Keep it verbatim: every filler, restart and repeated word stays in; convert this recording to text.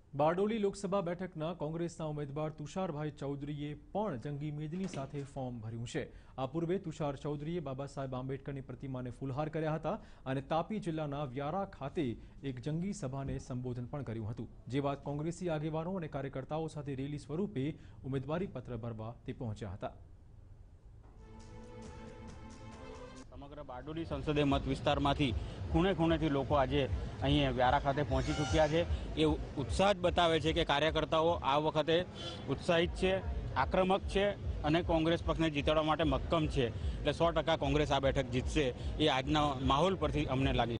બારડોલી લોકસભા બેઠકના કોંગ્રેસના ઉમેદવાર તુષારભાઈ ચૌધરીએ પણ જંગી મેદની સાથે ફોર્મ ભર્યું છે। આ પૂર્વે તુષાર ચૌધરીએ બાબા સાહેબ આંબેડકરની પ્રતિમાને ફૂલહાર કર્યા હતા અને તાપી જિલ્લાના વ્યારા ખાતે એક જંગી સભાને સંબોધન પણ કર્યું હતું। જે બાદ કોંગ્રેસી આગેવાનો અને કાર્યકર્તાઓ સાથે રેલી સ્વરૂપે ઉમેદવારી પત્ર ભરવા તે પહોંચ્યા હતા। સમગ્ર બારડોલી સંસદીય મત વિસ્તારમાંથી ખૂણે ખૂણેથી લોકો આજે અહીં વ્યારા ખાતે પહોંચી ચૂક્યા છે। એ ઉત્સાહ જ બતાવે છે કે કાર્યકર્તાઓ આ વખતે ઉત્સાહિત છે, આક્રમક છે અને કોંગ્રેસ પક્ષને જીતાડવા માટે મક્કમ છે। એટલે સો ટકા કોંગ્રેસ આ બેઠક જીતશે એ આજના માહોલ પરથી અમને લાગી।